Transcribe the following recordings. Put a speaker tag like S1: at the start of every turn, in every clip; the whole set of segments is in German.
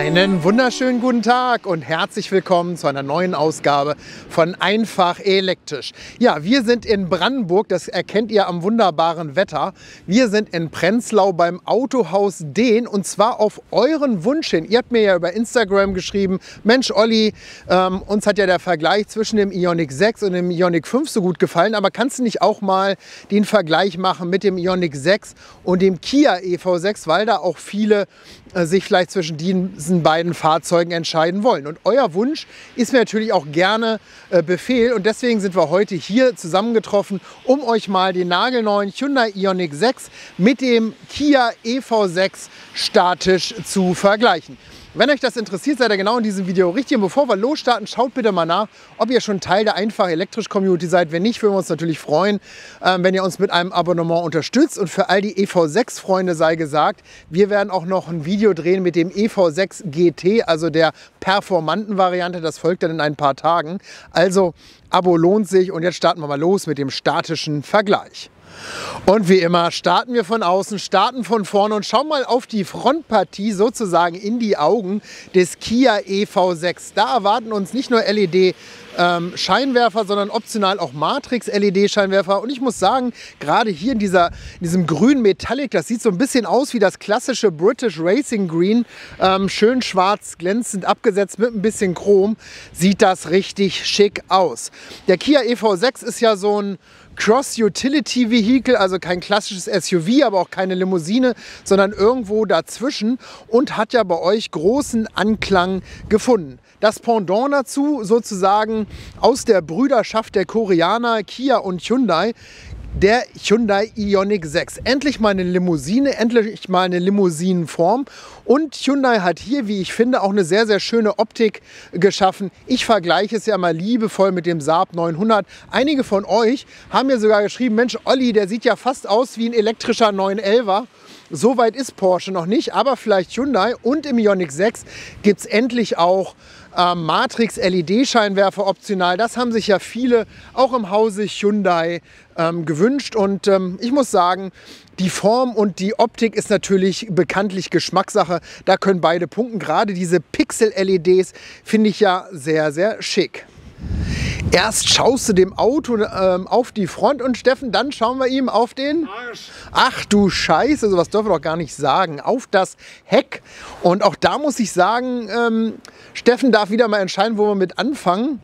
S1: Einen wunderschönen guten Tag und herzlich willkommen zu einer neuen Ausgabe von Einfach Elektrisch. Ja, wir sind in Brandenburg, das erkennt ihr am wunderbaren Wetter. Wir sind in Prenzlau beim Autohaus Dehn und zwar auf euren Wunsch hin. Ihr habt mir ja über Instagram geschrieben, Mensch Olli, uns hat ja der Vergleich zwischen dem Ioniq 6 und dem Ioniq 5 so gut gefallen, aber kannst du nicht auch mal den Vergleich machen mit dem Ioniq 6 und dem Kia EV6, weil da auch viele sich vielleicht zwischen diesen beiden Fahrzeugen entscheiden wollen. Und euer Wunsch ist mir natürlich auch gerne Befehl und deswegen sind wir heute hier zusammengetroffen, um euch mal den nagelneuen Hyundai Ioniq 6 mit dem Kia EV6 statisch zu vergleichen. Wenn euch das interessiert, seid ihr genau in diesem Video richtig. Und bevor wir losstarten, schaut bitte mal nach, ob ihr schon Teil der Einfach Elektrisch Community seid. Wenn nicht, würden wir uns natürlich freuen, wenn ihr uns mit einem Abonnement unterstützt. Und für all die EV6-Freunde sei gesagt, wir werden auch noch ein Video drehen mit dem EV6 GT, also der performanten Variante. Das folgt dann in ein paar Tagen. Also, Abo lohnt sich. Und jetzt starten wir mal los mit dem statischen Vergleich. Und wie immer starten wir von außen, starten von vorne und schauen mal auf die Frontpartie, sozusagen in die Augen des Kia EV6. Da erwarten uns nicht nur LED-Scheinwerfer, sondern optional auch Matrix-LED-Scheinwerfer. Und ich muss sagen, gerade hier in diesem grünen Metallic, das sieht so ein bisschen aus wie das klassische British Racing Green. Schön schwarz, glänzend abgesetzt mit ein bisschen Chrom, sieht das richtig schick aus. Der Kia EV6 ist ja so ein Cross-Utility-Vehicle, also kein klassisches SUV, aber auch keine Limousine, sondern irgendwo dazwischen und hat ja bei euch großen Anklang gefunden. Das Pendant dazu sozusagen aus der Brüderschaft der Koreaner Kia und Hyundai, der Hyundai Ioniq 6. Endlich mal eine Limousine, endlich mal eine Limousinenform. Und Hyundai hat hier, wie ich finde, auch eine sehr, sehr schöne Optik geschaffen. Ich vergleiche es ja mal liebevoll mit dem Saab 900. Einige von euch haben mir sogar geschrieben, Mensch Olli, der sieht ja fast aus wie ein elektrischer 911er. So weit ist Porsche noch nicht, aber vielleicht Hyundai. Und im Ioniq 6 gibt es endlich auch Matrix-LED-Scheinwerfer optional. Das haben sich ja viele auch im Hause Hyundai gewünscht. Und ich muss sagen, die Form und die Optik ist natürlich bekanntlich Geschmackssache. Da können beide punkten. Gerade diese Pixel-LEDs finde ich ja sehr, sehr schick. Erst schaust du dem Auto auf die Front und Steffen, dann schauen wir ihm auf den Arsch. Ach du Scheiße, sowas dürfen wir doch gar nicht sagen. Auf das Heck. Und auch da muss ich sagen, Steffen darf wieder mal entscheiden, wo wir mit anfangen.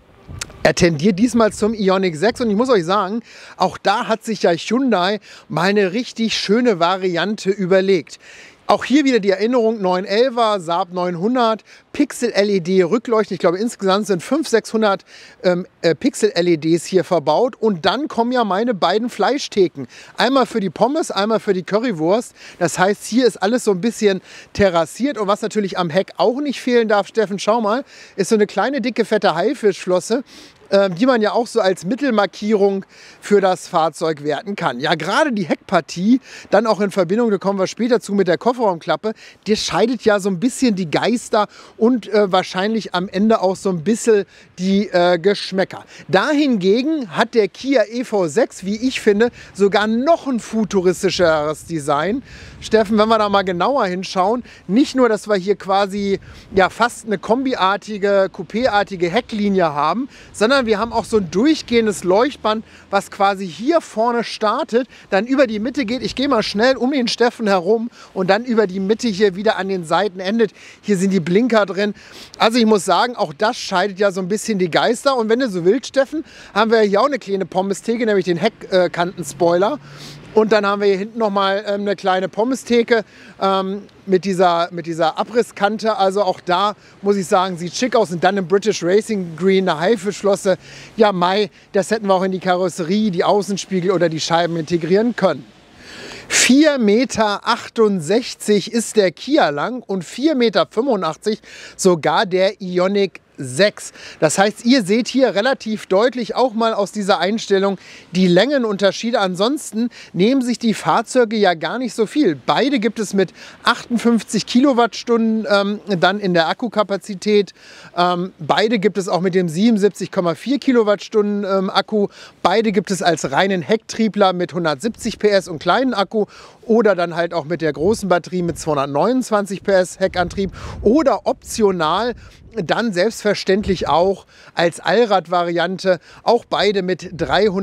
S1: Er tendiert diesmal zum Ioniq 6 und ich muss euch sagen, auch da hat sich ja Hyundai mal eine richtig schöne Variante überlegt. Auch hier wieder die Erinnerung, 911er, Saab 900, Pixel-LED-Rückleuchten. Ich glaube, insgesamt sind 500, 600 Pixel-LEDs hier verbaut. Und dann kommen ja meine beiden Fleischtheken. Einmal für die Pommes, einmal für die Currywurst. Das heißt, hier ist alles so ein bisschen terrassiert. Und was natürlich am Heck auch nicht fehlen darf, Steffen, schau mal, ist so eine kleine, dicke, fette Haifischflosse, die man ja auch so als Mittelmarkierung für das Fahrzeug werten kann. Ja, gerade die Heckpartie, dann auch in Verbindung, da kommen wir später zu mit der Kofferraumklappe, die scheidet ja so ein bisschen die Geister und wahrscheinlich am Ende auch so ein bisschen die Geschmäcker. Dahingegen hat der Kia EV6, wie ich finde, sogar noch ein futuristischeres Design. Steffen, wenn wir da mal genauer hinschauen, nicht nur, dass wir hier quasi ja fast eine kombiartige, coupéartige Hecklinie haben, sondern wir haben auch so ein durchgehendes Leuchtband, was quasi hier vorne startet, dann über die Mitte geht. Ich gehe mal schnell um den Steffen herum und dann über die Mitte hier wieder an den Seiten endet. Hier sind die Blinker drin. Also ich muss sagen, auch das scheidet ja so ein bisschen die Geister. Und wenn du so willst, Steffen, haben wir hier auch eine kleine Pommestheke, nämlich den Heckkanten-Spoiler. Und dann haben wir hier hinten nochmal eine kleine Pommestheke mit dieser Abrisskante. Also auch da muss ich sagen, sieht schick aus. Und dann im British Racing Green eine Haifischflosse. Ja, Mai, das hätten wir auch in die Karosserie, die Außenspiegel oder die Scheiben integrieren können. 4,68 Meter ist der Kia lang und 4,85 Meter sogar der Ioniq 6. Das heißt, ihr seht hier relativ deutlich auch mal aus dieser Einstellung die Längenunterschiede. Ansonsten nehmen sich die Fahrzeuge ja gar nicht so viel. Beide gibt es mit 58 Kilowattstunden dann in der Akkukapazität. Beide gibt es auch mit dem 77,4 Kilowattstunden Akku. Beide gibt es als reinen Hecktriebler mit 170 PS und kleinen Akku oder dann halt auch mit der großen Batterie mit 229 PS Heckantrieb oder optional dann selbstverständlich auch als Allrad-Variante, auch beide mit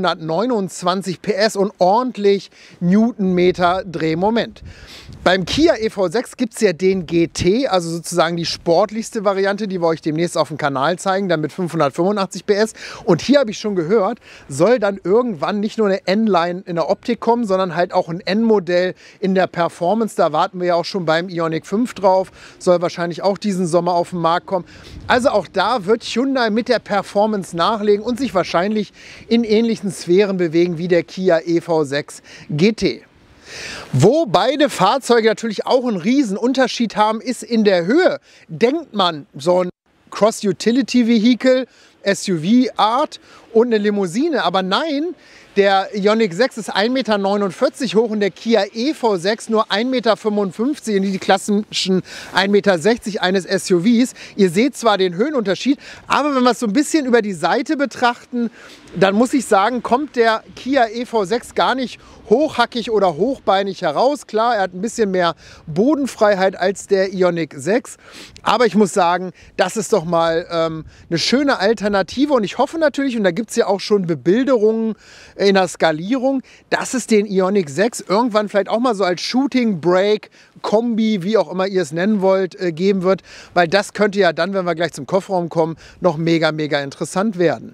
S1: 329 PS und ordentlich Newtonmeter Drehmoment. Beim Kia EV6 gibt es ja den GT, also sozusagen die sportlichste Variante, die wir euch demnächst auf dem Kanal zeigen, dann mit 585 PS. Und hier habe ich schon gehört, soll dann irgendwann nicht nur eine N-Line in der Optik kommen, sondern halt auch ein N-Modell in der Performance. Da warten wir ja auch schon beim Ioniq 5 drauf, soll wahrscheinlich auch diesen Sommer auf den Markt kommen. Also auch da wird Hyundai mit der Performance nachlegen und sich wahrscheinlich in ähnlichen Sphären bewegen wie der Kia EV6 GT. Wo beide Fahrzeuge natürlich auch einen riesen Unterschied haben, ist in der Höhe. Denkt man, so ein Cross-Utility-Vehicle, SUV-Art und eine Limousine, aber nein, der Ioniq 6 ist 1,49 Meter hoch und der Kia EV6 nur 1,55 Meter in die klassischen 1,60 Meter eines SUVs. Ihr seht zwar den Höhenunterschied, aber wenn wir es so ein bisschen über die Seite betrachten, dann muss ich sagen, kommt der Kia EV6 gar nicht hochhackig oder hochbeinig heraus. Klar, er hat ein bisschen mehr Bodenfreiheit als der Ioniq 6, aber ich muss sagen, das ist doch mal eine schöne Alternative und ich hoffe natürlich, und da gibt es ja auch schon Bebilderungen in der Skalierung, dass es den Ioniq 6 irgendwann vielleicht auch mal so als Shooting Brake Kombi, wie auch immer ihr es nennen wollt, geben wird, weil das könnte ja dann, wenn wir gleich zum Kofferraum kommen, noch mega interessant werden.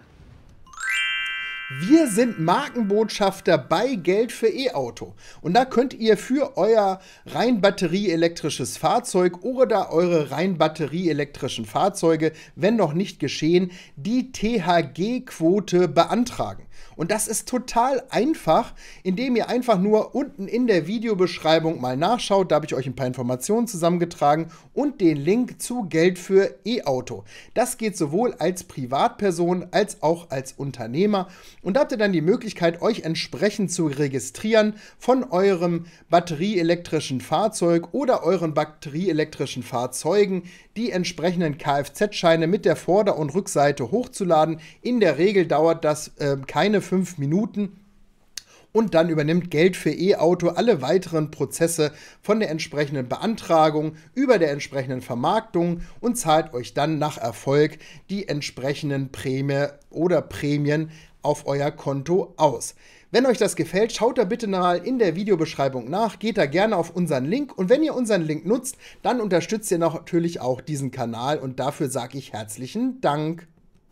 S1: Wir sind Markenbotschafter bei Geld für E-Auto und da könnt ihr für euer rein batterieelektrisches Fahrzeug oder eure rein batterieelektrischen Fahrzeuge, wenn noch nicht geschehen, die THG-Quote beantragen. Und das ist total einfach, indem ihr einfach nur unten in der Videobeschreibung mal nachschaut. Da habe ich euch ein paar Informationen zusammengetragen und den Link zu Geld für E-Auto. Das geht sowohl als Privatperson als auch als Unternehmer. Und da habt ihr dann die Möglichkeit, euch entsprechend zu registrieren von eurem batterieelektrischen Fahrzeug oder euren batterieelektrischen Fahrzeugen, die entsprechenden Kfz-Scheine mit der Vorder- und Rückseite hochzuladen. In der Regel dauert das keine 5 Minuten. Und dann übernimmt Geld für E-Auto alle weiteren Prozesse von der entsprechenden Beantragung über der entsprechenden Vermarktung und zahlt euch dann nach Erfolg die entsprechenden Prämien auf euer Konto aus. Wenn euch das gefällt, schaut da bitte mal in der Videobeschreibung nach, geht da gerne auf unseren Link und wenn ihr unseren Link nutzt, dann unterstützt ihr natürlich auch diesen Kanal und dafür sage ich herzlichen Dank.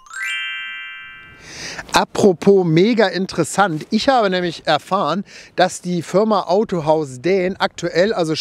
S1: Apropos mega interessant, ich habe nämlich erfahren, dass die Firma Autohaus Dehn aktuell, also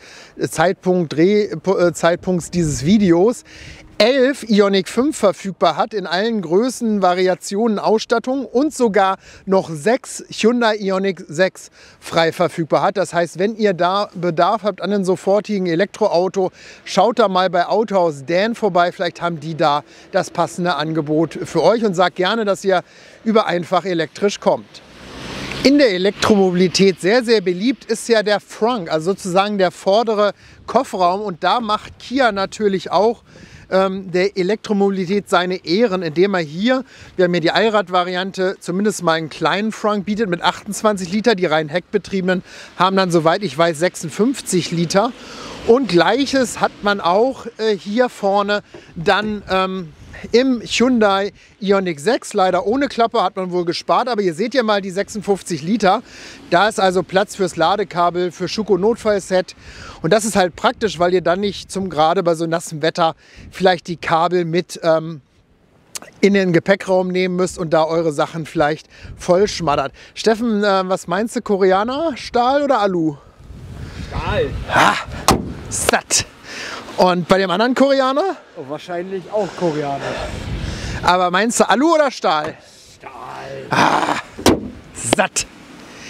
S1: Drehzeitpunkt dieses Videos, 11 Ioniq 5 verfügbar hat in allen Größen, Variationen, Ausstattung und sogar noch 6 Hyundai Ioniq 6 frei verfügbar hat. Das heißt, wenn ihr da Bedarf habt an einem sofortigen Elektroauto, schaut da mal bei Autohaus Dehn vorbei. Vielleicht haben die da das passende Angebot für euch und sagt gerne, dass ihr über einfach elektrisch kommt. In der Elektromobilität sehr beliebt ist ja der Frunk, also sozusagen der vordere Kofferraum und da macht Kia natürlich auch der Elektromobilität seine Ehren, indem er hier, wir haben hier die Allrad-Variante, zumindest mal einen kleinen Frunk bietet mit 28 Liter. Die rein heckbetriebenen haben dann, soweit ich weiß, 56 Liter. Und Gleiches hat man auch hier vorne dann im Hyundai Ioniq 6, leider ohne Klappe, hat man wohl gespart, aber ihr seht ja mal die 56 Liter. Da ist also Platz fürs Ladekabel, für Schuko-Notfallset und das ist halt praktisch, weil ihr dann nicht gerade bei so nassem Wetter vielleicht die Kabel mit in den Gepäckraum nehmen müsst und da eure Sachen vielleicht voll schmattert. Steffen, was meinst du, Koreaner, Stahl oder Alu?
S2: Stahl.
S1: Ha, satt. Und bei dem anderen Koreaner?
S2: Oh, wahrscheinlich auch Koreaner.
S1: Aber meinst du Alu oder Stahl?
S2: Stahl.
S1: Ah, satt.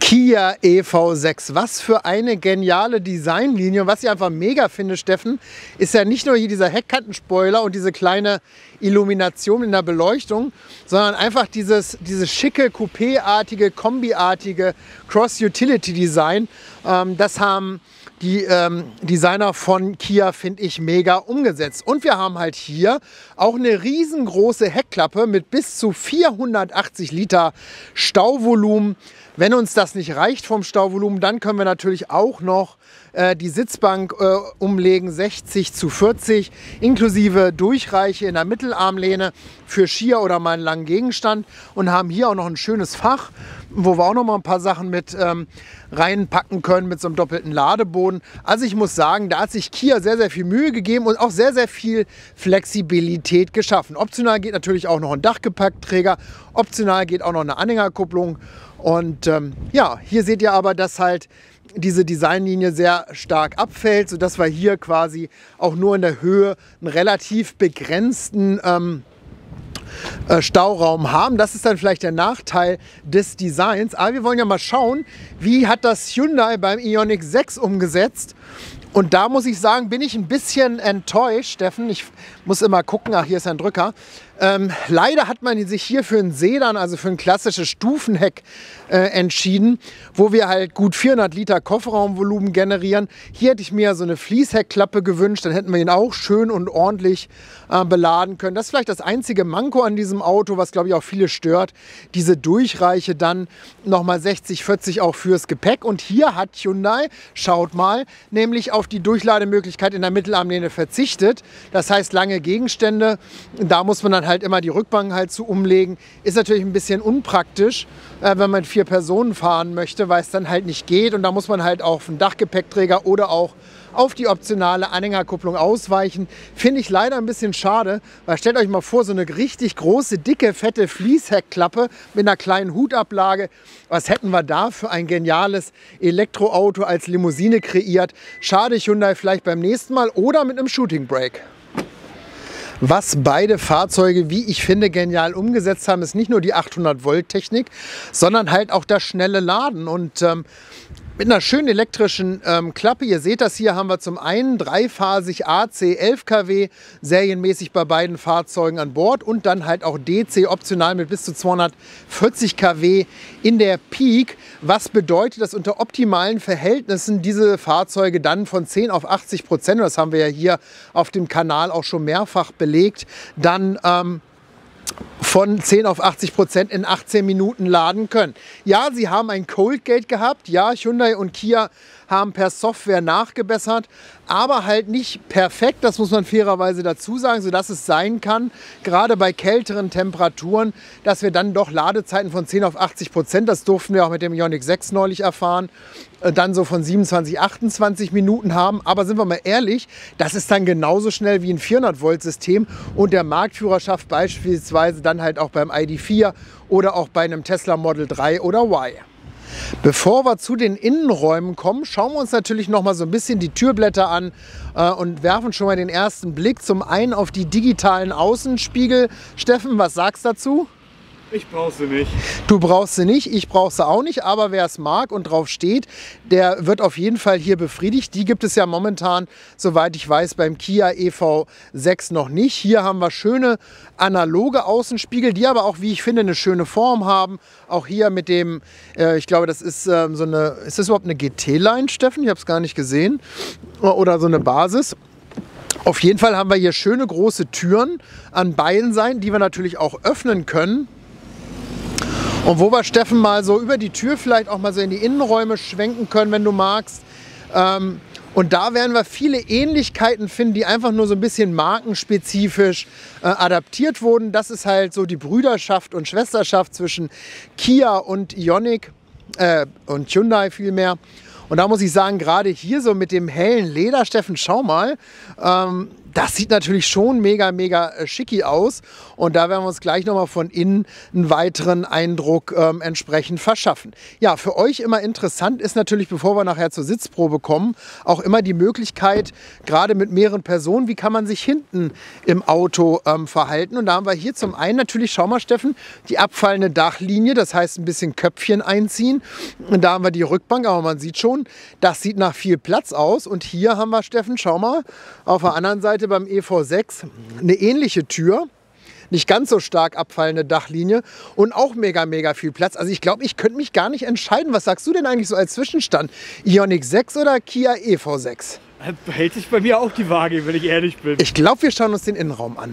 S1: Kia EV6, was für eine geniale Designlinie. Und was ich einfach mega finde, Steffen, ist ja nicht nur hier dieser Heckantenspoiler und diese kleine Illumination in der Beleuchtung, sondern einfach dieses schicke, Coupé-artige, Kombi-artige Cross-Utility-Design. Das haben die Designer von Kia, finde ich, mega umgesetzt. Und wir haben halt hier auch eine riesengroße Heckklappe mit bis zu 480 Liter Stauvolumen. Wenn uns das nicht reicht vom Stauvolumen, dann können wir natürlich auch noch die Sitzbank umlegen, 60:40, inklusive Durchreiche in der Mittelarmlehne für Skier oder mal einen langen Gegenstand, und haben hier auch noch ein schönes Fach, wo wir auch noch mal ein paar Sachen mit reinpacken können mit so einem doppelten Ladeboden. Also ich muss sagen, da hat sich Kia sehr, sehr viel Mühe gegeben und auch sehr, sehr viel Flexibilität geschaffen. Optional geht natürlich auch noch ein Dachgepäckträger, optional geht auch noch eine Anhängerkupplung. Und ja, hier seht ihr aber, dass halt diese Designlinie sehr stark abfällt, sodass wir hier quasi auch nur in der Höhe einen relativ begrenzten Stauraum haben. Das ist dann vielleicht der Nachteil des Designs. Aber wir wollen ja mal schauen, wie hat das Hyundai beim Ioniq 6 umgesetzt. Und da muss ich sagen, bin ich ein bisschen enttäuscht, Steffen. Ich muss immer gucken, ach, hier ist ein Drücker. Leider hat man sich hier für ein Sedan, also für ein klassisches Stufenheck entschieden, wo wir halt gut 400 Liter Kofferraumvolumen generieren. Hier hätte ich mir so eine Fließheckklappe gewünscht, dann hätten wir ihn auch schön und ordentlich beladen können. Das ist vielleicht das einzige Manko an diesem Auto, was glaube ich auch viele stört. Diese Durchreiche dann nochmal 60/40 auch fürs Gepäck. Und hier hat Hyundai, schaut mal, nämlich auf die Durchlademöglichkeit in der Mittelarmlehne verzichtet. Das heißt, lange Gegenstände, da muss man dann halt immer die Rückbank halt zu umlegen. Ist natürlich ein bisschen unpraktisch, wenn man 4 Personen fahren möchte, weil es dann halt nicht geht. Und da muss man halt auf einen Dachgepäckträger oder auch auf die optionale Anhängerkupplung ausweichen. Finde ich leider ein bisschen schade, weil stellt euch mal vor, so eine richtig große, dicke, fette Fließheckklappe mit einer kleinen Hutablage. Was hätten wir da für ein geniales Elektroauto als Limousine kreiert? Schade, Hyundai, vielleicht beim nächsten Mal oder mit einem Shooting Brake. Was beide Fahrzeuge, wie ich finde, genial umgesetzt haben, ist nicht nur die 800-Volt-Technik, sondern halt auch das schnelle Laden. Und mit einer schönen elektrischen Klappe, ihr seht das hier, haben wir zum einen dreiphasig AC 11 kW serienmäßig bei beiden Fahrzeugen an Bord und dann halt auch DC optional mit bis zu 240 kW in der Peak. Was bedeutet, dass unter optimalen Verhältnissen diese Fahrzeuge dann von 10 auf 80%, das haben wir ja hier auf dem Kanal auch schon mehrfach belegt, dann von 10 auf 80% in 18 Minuten laden können. Ja, sie haben ein Cold Gate gehabt. Ja, Hyundai und Kia haben per Software nachgebessert, aber halt nicht perfekt, das muss man fairerweise dazu sagen, sodass es sein kann, gerade bei kälteren Temperaturen, dass wir dann doch Ladezeiten von 10 auf 80%, das durften wir auch mit dem Ioniq 6 neulich erfahren, dann so von 27, 28 Minuten haben. Aber sind wir mal ehrlich, das ist dann genauso schnell wie ein 400-Volt-System und der Marktführer schafft beispielsweise dann halt auch beim ID.4 oder auch bei einem Tesla Model 3 oder Y. Bevor wir zu den Innenräumen kommen, schauen wir uns natürlich noch mal so ein bisschen die Türblätter an und werfen schon mal den ersten Blick zum einen auf die digitalen Außenspiegel. Steffen, was sagst du dazu?
S2: Ich brauche sie nicht.
S1: Du brauchst sie nicht, ich brauche sie auch nicht, aber wer es mag und drauf steht, der wird auf jeden Fall hier befriedigt. Die gibt es ja momentan, soweit ich weiß, beim Kia EV6 noch nicht. Hier haben wir schöne analoge Außenspiegel, die aber auch, wie ich finde, eine schöne Form haben. Auch hier mit dem, ich glaube, das ist so eine, ist das überhaupt eine GT-Line, Steffen? Ich habe es gar nicht gesehen. Oder so eine Basis. Auf jeden Fall haben wir hier schöne große Türen an beiden Seiten, die wir natürlich auch öffnen können. Und wo wir, Steffen, mal so über die Tür vielleicht auch mal so in die Innenräume schwenken können, wenn du magst. Und da werden wir viele Ähnlichkeiten finden, die einfach nur so ein bisschen markenspezifisch adaptiert wurden. Das ist halt so die Brüderschaft und Schwesterschaft zwischen Kia und Ioniq und Hyundai vielmehr. Und da muss ich sagen, gerade hier so mit dem hellen Leder, Steffen, schau mal, das sieht natürlich schon mega, mega schicki aus. Und da werden wir uns gleich nochmal von innen einen weiteren Eindruck entsprechend verschaffen. Ja, für euch immer interessant ist natürlich, bevor wir nachher zur Sitzprobe kommen, auch immer die Möglichkeit, gerade mit mehreren Personen, wie kann man sich hinten im Auto verhalten. Und da haben wir hier zum einen natürlich, schau mal Steffen, die abfallende Dachlinie, das heißt ein bisschen Köpfchen einziehen. Und da haben wir die Rückbank, aber man sieht schon, das sieht nach viel Platz aus. Und hier haben wir, Steffen, schau mal, auf der anderen Seite beim EV6 eine ähnliche Tür. Nicht ganz so stark abfallende Dachlinie und auch mega, mega viel Platz. Also ich glaube, ich könnte mich gar nicht entscheiden. Was sagst du denn eigentlich so als Zwischenstand? Ioniq 6 oder Kia EV6?
S2: Hält sich bei mir auch die Waage, wenn ich ehrlich bin.
S1: Ich glaube, wir schauen uns den Innenraum an.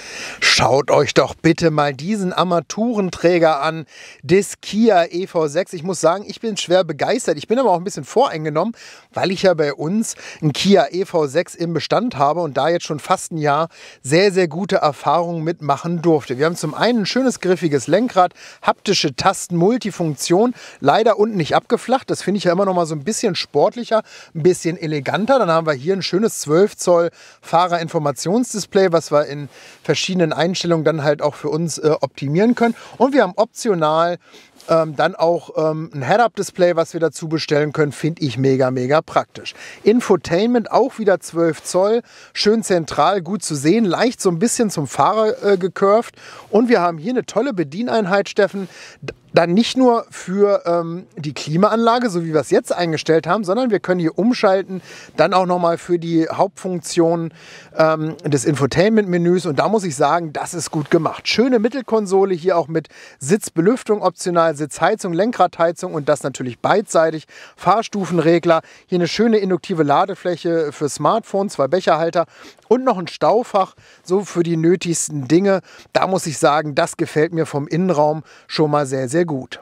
S1: Schaut euch doch bitte mal diesen Armaturenträger an des Kia EV6. Ich muss sagen, ich bin schwer begeistert. Ich bin aber auch ein bisschen voreingenommen, weil ich ja bei uns einen Kia EV6 im Bestand habe und da jetzt schon fast ein Jahr sehr, sehr gute Erfahrungen mitmachen durfte. Wir haben zum einen ein schönes griffiges Lenkrad, haptische Tasten, Multifunktion, leider unten nicht abgeflacht. Das finde ich ja immer noch mal so ein bisschen sportlicher, ein bisschen eleganter. Dann haben wir hier ein schönes 12 Zoll Fahrerinformationsdisplay, was wir in verschiedenen Einstellungen dann halt auch für uns optimieren können. Und wir haben optional dann auch ein Head-Up-Display, was wir dazu bestellen können, finde ich mega, mega praktisch. Infotainment auch wieder 12 Zoll, schön zentral, gut zu sehen, leicht so ein bisschen zum Fahrer gecurved. Und wir haben hier eine tolle Bedieneinheit, Steffen, dann nicht nur für die Klimaanlage, so wie wir es jetzt eingestellt haben, sondern wir können hier umschalten, dann auch nochmal für die Hauptfunktion des Infotainment-Menüs. Und da muss ich sagen, das ist gut gemacht. Schöne Mittelkonsole, hier auch mit Sitzbelüftung optional, Sitzheizung, Lenkradheizung und das natürlich beidseitig. Fahrstufenregler, hier eine schöne induktive Ladefläche für Smartphone, 2 Becherhalter und noch ein Staufach, so für die nötigsten Dinge. Da muss ich sagen, das gefällt mir vom Innenraum schon mal sehr, sehr gut.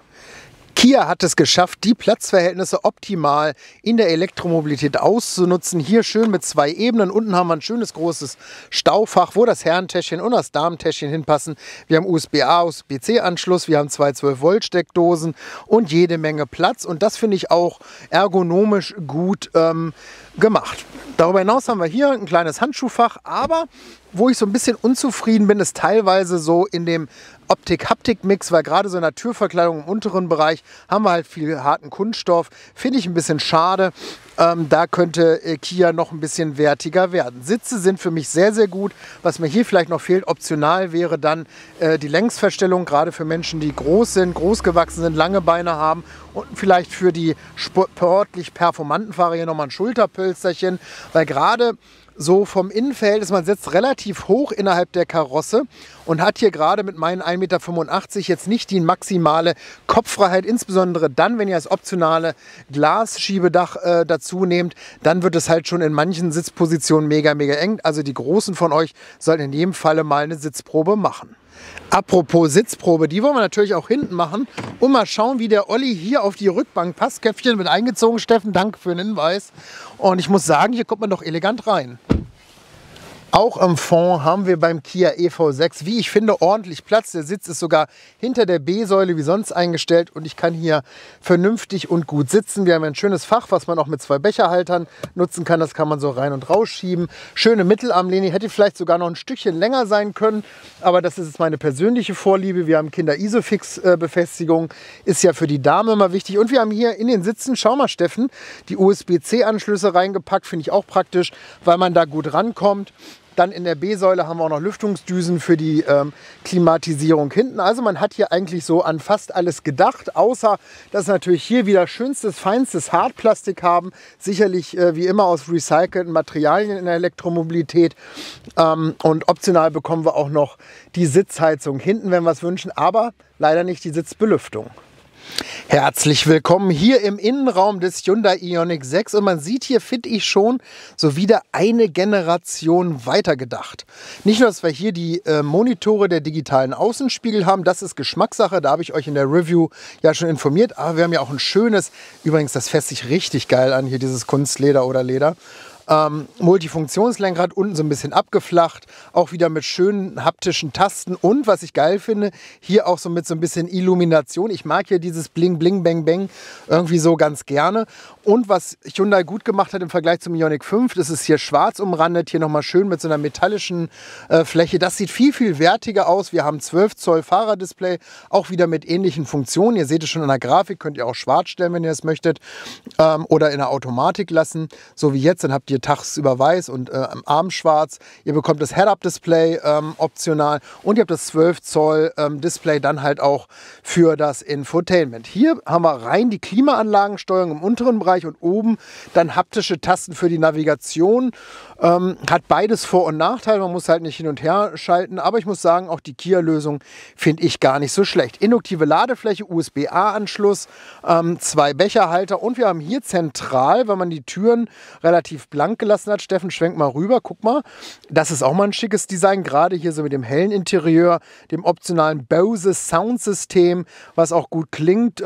S1: Kia hat es geschafft, die Platzverhältnisse optimal in der Elektromobilität auszunutzen. Hier schön mit 2 Ebenen. Unten haben wir ein schönes großes Staufach, wo das Herrentäschchen und das Damentäschchen hinpassen. Wir haben USB-A, USB-C-Anschluss, wir haben 2 12-Volt-Steckdosen und jede Menge Platz. Und das finde ich auch ergonomisch gut gemacht. Darüber hinaus haben wir hier ein kleines Handschuhfach, aber wo ich so ein bisschen unzufrieden bin, ist teilweise so in dem Optik-Haptik-Mix, weil gerade so in der Türverkleidung im unteren Bereich haben wir halt viel harten Kunststoff. Finde ich ein bisschen schade. Da könnte Kia noch ein bisschen wertiger werden. Sitze sind für mich sehr, sehr gut. Was mir hier vielleicht noch fehlt, optional wäre dann die Längsverstellung, gerade für Menschen, die groß sind, großgewachsen sind, lange Beine haben und vielleicht für die sportlich performanten Fahrer hier nochmal ein Schulterpölsterchen, weil gerade so vom Innenverhältnis, man sitzt relativ hoch innerhalb der Karosse und hat hier gerade mit meinen 1,85 Meter jetzt nicht die maximale Kopffreiheit, insbesondere dann, wenn ihr das optionale Glasschiebedach dazu nehmt, dann wird es halt schon in manchen Sitzpositionen mega, mega eng. Also die Großen von euch sollten in jedem Falle mal eine Sitzprobe machen. Apropos Sitzprobe, die wollen wir natürlich auch hinten machen und mal schauen, wie der Olli hier auf die Rückbank passt. Köpfchen mit eingezogen, Steffen, danke für den Hinweis. Und ich muss sagen, hier kommt man doch elegant rein. Auch im Fond haben wir beim Kia EV6, wie ich finde, ordentlich Platz. Der Sitz ist sogar hinter der B-Säule wie sonst eingestellt und ich kann hier vernünftig und gut sitzen. Wir haben ein schönes Fach, was man auch mit 2 Becherhaltern nutzen kann. Das kann man so rein und rausschieben. Schöne Mittelarmlehne, hätte vielleicht sogar noch ein Stückchen länger sein können, aber das ist jetzt meine persönliche Vorliebe. Wir haben Kinder-Isofix-Befestigung, ist ja für die Dame immer wichtig. Und wir haben hier in den Sitzen, schau mal Steffen, die USB-C-Anschlüsse reingepackt, finde ich auch praktisch, weil man da gut rankommt. Dann in der B-Säule haben wir auch noch Lüftungsdüsen für die Klimatisierung hinten. Also man hat hier eigentlich so an fast alles gedacht, außer dass wir natürlich hier wieder schönstes, feinstes Hartplastik haben. Sicherlich wie immer aus recycelten Materialien in der Elektromobilität. Und optional bekommen wir auch noch die Sitzheizung hinten, wenn wir es wünschen, aber leider nicht die Sitzbelüftung. Herzlich willkommen hier im Innenraum des Hyundai Ioniq 6 und man sieht hier, finde ich schon, so wieder eine Generation weitergedacht. Nicht nur, dass wir hier die Monitore der digitalen Außenspiegel haben, das ist Geschmackssache, da habe ich euch in der Review ja schon informiert, aber wir haben ja auch ein schönes, übrigens das fässt sich richtig geil an, hier dieses Kunstleder oder Leder. Multifunktionslenkrad, unten so ein bisschen abgeflacht, auch wieder mit schönen haptischen Tasten und was ich geil finde, hier auch so mit so ein bisschen Illumination. Ich mag hier dieses Bling Bling Bang Bang irgendwie so ganz gerne. Und was Hyundai gut gemacht hat im Vergleich zum Ioniq 5, das ist hier schwarz umrandet, hier nochmal schön mit so einer metallischen Fläche. Das sieht viel, viel wertiger aus. Wir haben 12 Zoll Fahrerdisplay, auch wieder mit ähnlichen Funktionen. Ihr seht es schon in der Grafik, könnt ihr auch schwarz stellen, wenn ihr es möchtet, oder in der Automatik lassen, so wie jetzt. Dann habt ihr tagsüber weiß und am Arm schwarz. Ihr bekommt das Head-Up-Display optional und ihr habt das 12 Zoll Display dann halt auch für das Infotainment. Hier haben wir rein die Klimaanlagensteuerung im unteren Bereich und oben dann haptische Tasten für die Navigation. Hat beides Vor- und Nachteile. Man muss halt nicht hin und her schalten. Aber ich muss sagen, auch die Kia-Lösung finde ich gar nicht so schlecht. Induktive Ladefläche, USB-A-Anschluss, 2 Becherhalter und wir haben hier zentral, wenn man die Türen relativ blank gelassen hat. Steffen, schwenk mal rüber, guck mal. Das ist auch mal ein schickes Design, gerade hier so mit dem hellen Interieur, dem optionalen Bose Soundsystem, was auch gut klingt.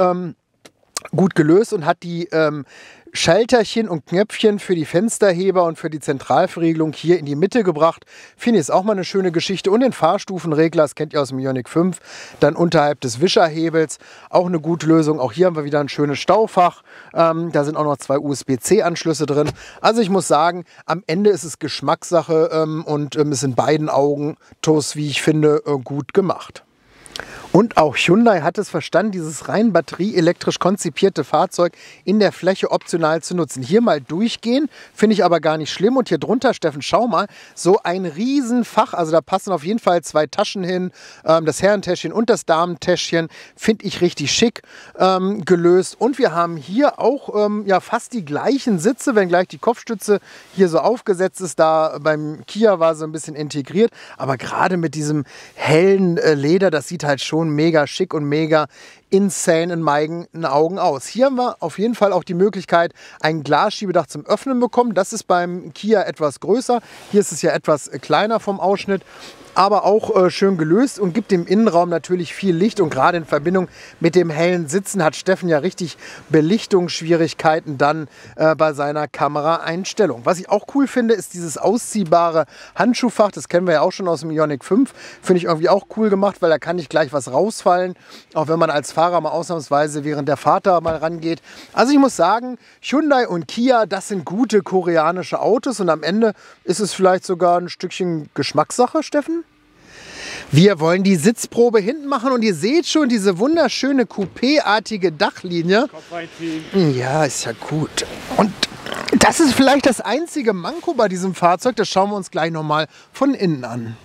S1: Gut gelöst und hat die Schalterchen und Knöpfchen für die Fensterheber und für die Zentralverriegelung hier in die Mitte gebracht. Finde ich, ist auch mal eine schöne Geschichte. Und den Fahrstufenregler, das kennt ihr aus dem Ioniq 5, dann unterhalb des Wischerhebels. Auch eine gute Lösung. Auch hier haben wir wieder ein schönes Staufach. Da sind auch noch 2 USB-C-Anschlüsse drin. Also ich muss sagen, am Ende ist es Geschmackssache und ist in beiden Augen, wie ich finde, gut gemacht. Und auch Hyundai hat es verstanden, dieses rein batterieelektrisch konzipierte Fahrzeug in der Fläche optional zu nutzen. Hier mal durchgehen, finde ich aber gar nicht schlimm. Und hier drunter, Steffen, schau mal, so ein Riesenfach. Also da passen auf jeden Fall 2 Taschen hin. Das Herrentäschchen und das Damentäschchen finde ich richtig schick gelöst. Und wir haben hier auch ja, fast die gleichen Sitze, wenngleich die Kopfstütze hier so aufgesetzt ist. Da beim Kia war so ein bisschen integriert. Aber gerade mit diesem hellen Leder, das sieht halt schon mega schick und mega insane in meinen Augen aus. Hier haben wir auf jeden Fall auch die Möglichkeit, ein Glasschiebedach zum Öffnen bekommen. Das ist beim Kia etwas größer. Hier ist es ja etwas kleiner vom Ausschnitt. Aber auch schön gelöst und gibt dem Innenraum natürlich viel Licht. Und gerade in Verbindung mit dem hellen Sitzen hat Steffen ja richtig Belichtungsschwierigkeiten dann bei seiner Kameraeinstellung. Was ich auch cool finde, ist dieses ausziehbare Handschuhfach. Das kennen wir ja auch schon aus dem Ioniq 5. Finde ich irgendwie auch cool gemacht, weil da kann nicht gleich was rausfallen. Auch wenn man als Fahrer mal ausnahmsweise während der Fahrt da mal rangeht. Also ich muss sagen, Hyundai und Kia, das sind gute koreanische Autos. Und am Ende ist es vielleicht sogar ein Stückchen Geschmackssache, Steffen? Wir wollen die Sitzprobe hinten machen und ihr seht schon diese wunderschöne Coupé-artige Dachlinie.
S2: Kopf reinziehen.
S1: Ja, ist ja gut. Und das ist vielleicht das einzige Manko bei diesem Fahrzeug. Das schauen wir uns gleich nochmal von innen an.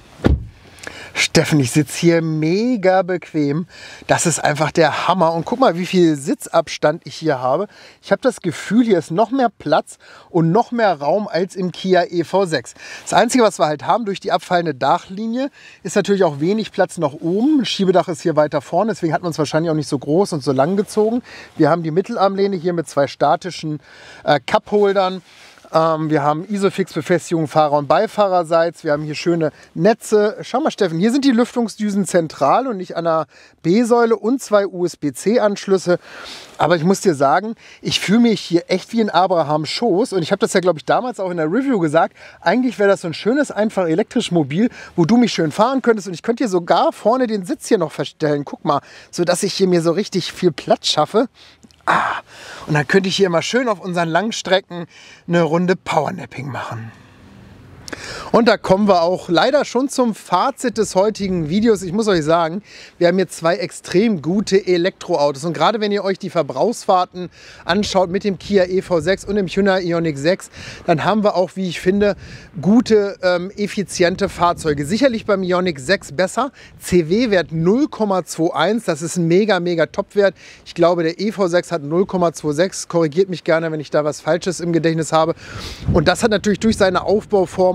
S1: Steffen, ich sitze hier mega bequem. Das ist einfach der Hammer. Und guck mal, wie viel Sitzabstand ich hier habe. Ich habe das Gefühl, hier ist noch mehr Platz und noch mehr Raum als im Kia EV6. Das Einzige, was wir halt haben durch die abfallende Dachlinie, ist natürlich auch wenig Platz nach oben. Das Schiebedach ist hier weiter vorne, deswegen hat man es wahrscheinlich auch nicht so groß und so lang gezogen. Wir haben die Mittelarmlehne hier mit 2 statischen Cupholdern. Wir haben Isofix-Befestigung Fahrer- und Beifahrerseits. Wir haben hier schöne Netze. Schau mal, Steffen, hier sind die Lüftungsdüsen zentral und nicht an der B-Säule und 2 USB-C-Anschlüsse. Aber ich muss dir sagen, ich fühle mich hier echt wie in Abrahams Schoß. Und ich habe das ja, glaube ich, damals auch in der Review gesagt. Eigentlich wäre das so ein schönes, einfach elektrisch Mobil, wo du mich schön fahren könntest. Und ich könnte hier sogar vorne den Sitz hier noch verstellen. Guck mal, sodass ich hier mir so richtig viel Platz schaffe. Und dann könnte ich hier mal schön auf unseren Langstrecken eine Runde Powernapping machen. Und da kommen wir auch leider schon zum Fazit des heutigen Videos. Ich muss euch sagen, wir haben hier 2 extrem gute Elektroautos. Und gerade wenn ihr euch die Verbrauchsfahrten anschaut mit dem Kia EV6 und dem Hyundai Ioniq 6, dann haben wir auch, wie ich finde, gute, effiziente Fahrzeuge. Sicherlich beim Ioniq 6 besser. CW-Wert 0,21, das ist ein mega, mega Top-Wert. Ich glaube, der EV6 hat 0,26. Korrigiert mich gerne, wenn ich da was Falsches im Gedächtnis habe. Und das hat natürlich durch seine Aufbauform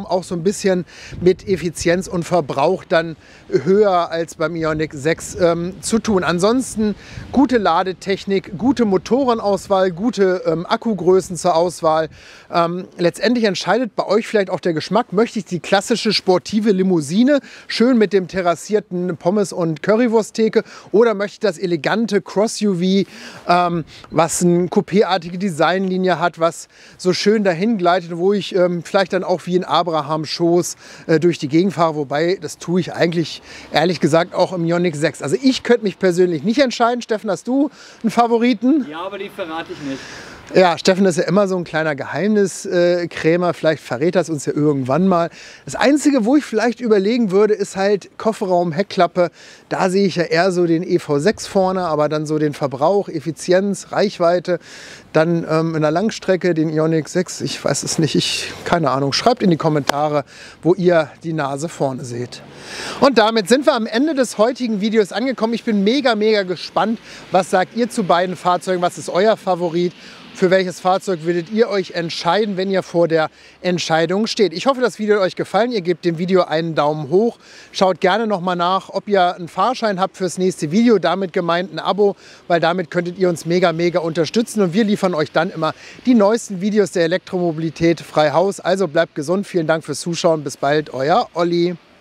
S1: Kofferraum auch so ein bisschen mit Effizienz und Verbrauch dann höher als beim Ioniq 6 zu tun. Ansonsten gute Ladetechnik, gute Motorenauswahl, gute Akkugrößen zur Auswahl. Letztendlich entscheidet bei euch vielleicht auch der Geschmack. Möchte ich die klassische sportive Limousine, schön mit dem terrassierten Pommes- und Currywursttheke, oder möchte ich das elegante Cross-UV, was eine coupéartige Designlinie hat, was so schön dahin gleitet, wo ich vielleicht dann auch wie in Abraham-Schoß durch die Gegend fahre, wobei das tue ich eigentlich ehrlich gesagt auch im Ioniq 6. Also ich könnte mich persönlich nicht entscheiden. Steffen, hast du einen Favoriten?
S2: Ja, aber die verrate ich nicht.
S1: Ja, Steffen ist ja immer so ein kleiner Geheimniskrämer. Vielleicht verrät das uns ja irgendwann mal. Das Einzige, wo ich vielleicht überlegen würde, ist halt Kofferraum, Heckklappe. Da sehe ich ja eher so den EV6 vorne, aber dann so den Verbrauch, Effizienz, Reichweite. Dann in der Langstrecke den Ioniq 6. Ich weiß es nicht, keine Ahnung. Schreibt in die Kommentare, wo ihr die Nase vorne seht. Und damit sind wir am Ende des heutigen Videos angekommen. Ich bin mega gespannt. Was sagt ihr zu beiden Fahrzeugen? Was ist euer Favorit? Für welches Fahrzeug würdet ihr euch entscheiden, wenn ihr vor der Entscheidung steht? Ich hoffe, das Video hat euch gefallen. Ihr gebt dem Video einen Daumen hoch. Schaut gerne nochmal nach, ob ihr einen Fahrschein habt fürs nächste Video. Damit gemeint ein Abo, weil damit könntet ihr uns mega unterstützen. Und wir liefern euch dann immer die neuesten Videos der Elektromobilität frei Haus. Also bleibt gesund. Vielen Dank fürs Zuschauen. Bis bald, euer Olli.